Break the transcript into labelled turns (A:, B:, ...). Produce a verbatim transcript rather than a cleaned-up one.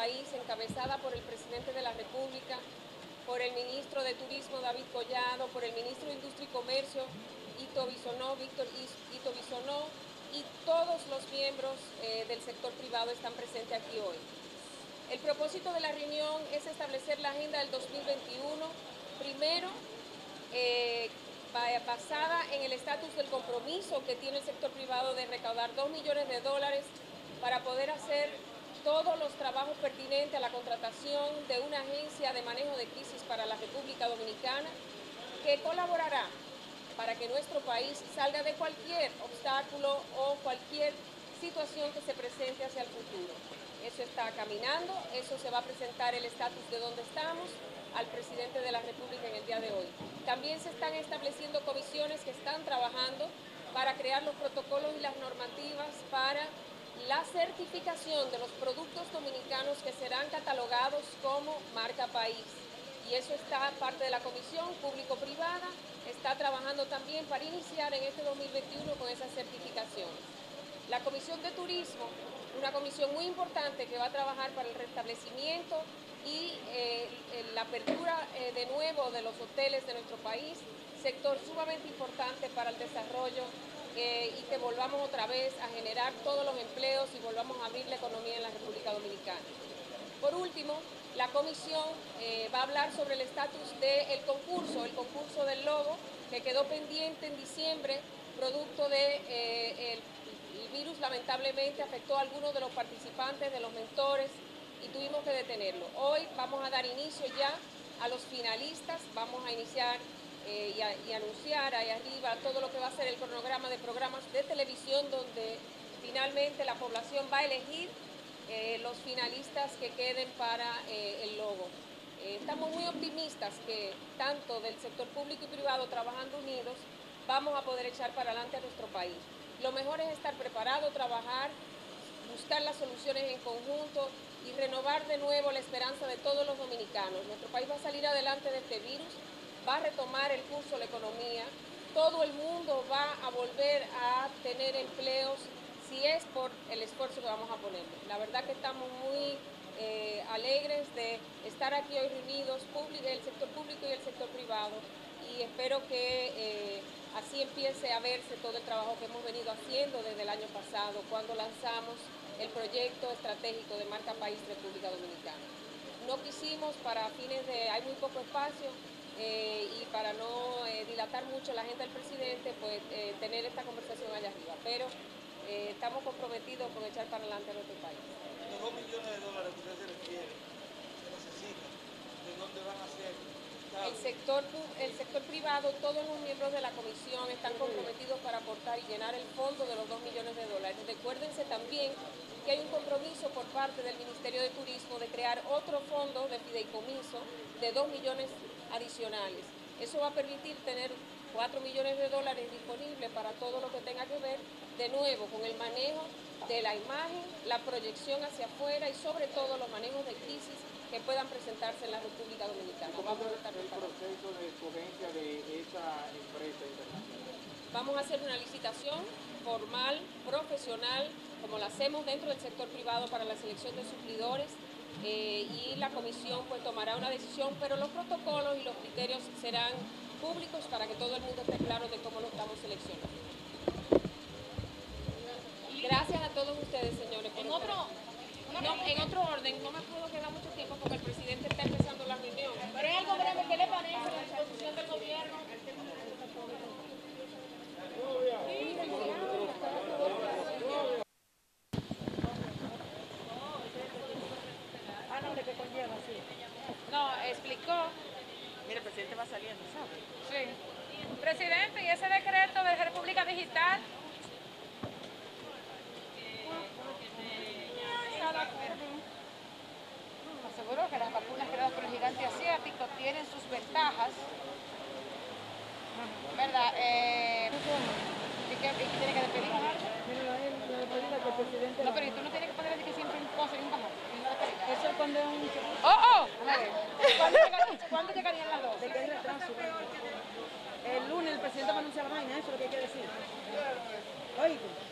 A: país, encabezada por el presidente de la República, por el ministro de Turismo, David Collado, por el ministro de Industria y Comercio, Ito Bisonó, Víctor Ito Bisonó, y todos los miembros eh, del sector privado están presentes aquí hoy. El propósito de la reunión es establecer la agenda del dos mil veintiuno, primero, eh, basada en el estatus del compromiso que tiene el sector privado de recaudar dos millones de dólares para poder hacer todos los trabajos pertinentes a la contratación de una agencia de manejo de crisis para la República Dominicana que colaborará para que nuestro país salga de cualquier obstáculo o cualquier situación que se presente hacia el futuro. Eso está caminando, eso se va a presentar el estatus de dónde estamos al presidente de la República en el día de hoy. También se están estableciendo comisiones que están trabajando para crear los protocolos y las normativas para la certificación de los productos dominicanos que serán catalogados como marca país. Y eso está parte de la comisión público-privada, está trabajando también para iniciar en este dos mil veintiuno con esas certificaciones. La Comisión de Turismo, una comisión muy importante que va a trabajar para el restablecimiento y eh, la apertura eh, de nuevo de los hoteles de nuestro país, sector sumamente importante para el desarrollo eh, y que volvamos otra vez a generar todos los empleos y volvamos a abrir la economía en la República Dominicana. Por último, la comisión eh, va a hablar sobre el estatus del concurso, el concurso del logo, que quedó pendiente en diciembre, producto de eh, el, el virus lamentablemente afectó a algunos de los participantes, de los mentores, y tuvimos que detenerlo. Hoy vamos a dar inicio ya a los finalistas, vamos a iniciar eh, y, a, y anunciar ahí arriba todo lo que va a ser el cronograma de programas de televisión, donde finalmente la población va a elegir Eh, los finalistas que queden para eh, el logo. Eh, estamos muy optimistas que tanto del sector público y privado trabajando unidos vamos a poder echar para adelante a nuestro país. Lo mejor es estar preparado, trabajar, buscar las soluciones en conjunto y renovar de nuevo la esperanza de todos los dominicanos. Nuestro país va a salir adelante de este virus, va a retomar el curso de la economía, todo el mundo va a volver a tener empleos si es por el esfuerzo que vamos a poner. La verdad que estamos muy eh, alegres de estar aquí hoy reunidos, el sector público y el sector privado, y espero que eh, así empiece a verse todo el trabajo que hemos venido haciendo desde el año pasado, cuando lanzamos el proyecto estratégico de Marca País República Dominicana. No quisimos, para fines de, hay muy poco espacio, eh, y para no eh, dilatar mucho la agenda del presidente, pues eh, tener esta conversación allá arriba, pero Eh, estamos comprometidos con echar para adelante a nuestro país.
B: Los dos millones de dólares que usted se refiere, se necesitan, ¿de dónde van a ser?
A: El sector, el sector privado, todos los miembros de la comisión están comprometidos para aportar y llenar el fondo de los dos millones de dólares. Recuérdense también que hay un compromiso por parte del Ministerio de Turismo de crear otro fondo de fideicomiso de dos millones adicionales. Eso va a permitir tener cuatro millones de dólares disponibles para todo lo que tenga que ver, de nuevo, con el manejo de la imagen, la proyección hacia afuera y sobre todo los manejos de crisis que puedan presentarse en la República Dominicana.
C: ¿Cómo Vamos a estar el proceso de escogencia de esa empresa internacional?
A: Vamos a hacer una licitación formal, profesional, como la hacemos dentro del sector privado para la selección de suplidores, eh, y la comisión pues tomará una decisión, pero los protocolos y los criterios serán públicos para que todo el mundo esté claro de cómo lo estamos seleccionando. Gracias a todos ustedes, señores.
D: En otro,
A: no, en otro orden, no me puedo quedar mucho tiempo porque el presidente está empezando la reunión.
D: Pero es algo breve, ¿qué le parece la disposición del gobierno?
E: Ah, no, ¿de qué conlleva? Sí.
A: No, explicó.
E: Mira, el presidente va saliendo, ¿sabes?
D: Sí. Presidente, ¿y ese decreto de República Digital?
E: Aseguró que las vacunas creadas por el gigante asiático tienen sus ventajas, ¿verdad? Eh, ¿Y qué, y qué tiene que despedir? No, pero tú no tienes que poner así que siempre un pozo y un bajar.
F: Eso es cuando es un...
E: ¡Oh, oh! ¿Cuándo llegarían, ¿cuándo llegarían las dos?
F: de que es retraso. El lunes el presidente va a anunciar la vaina, eso es lo que hay que decir. Oíste.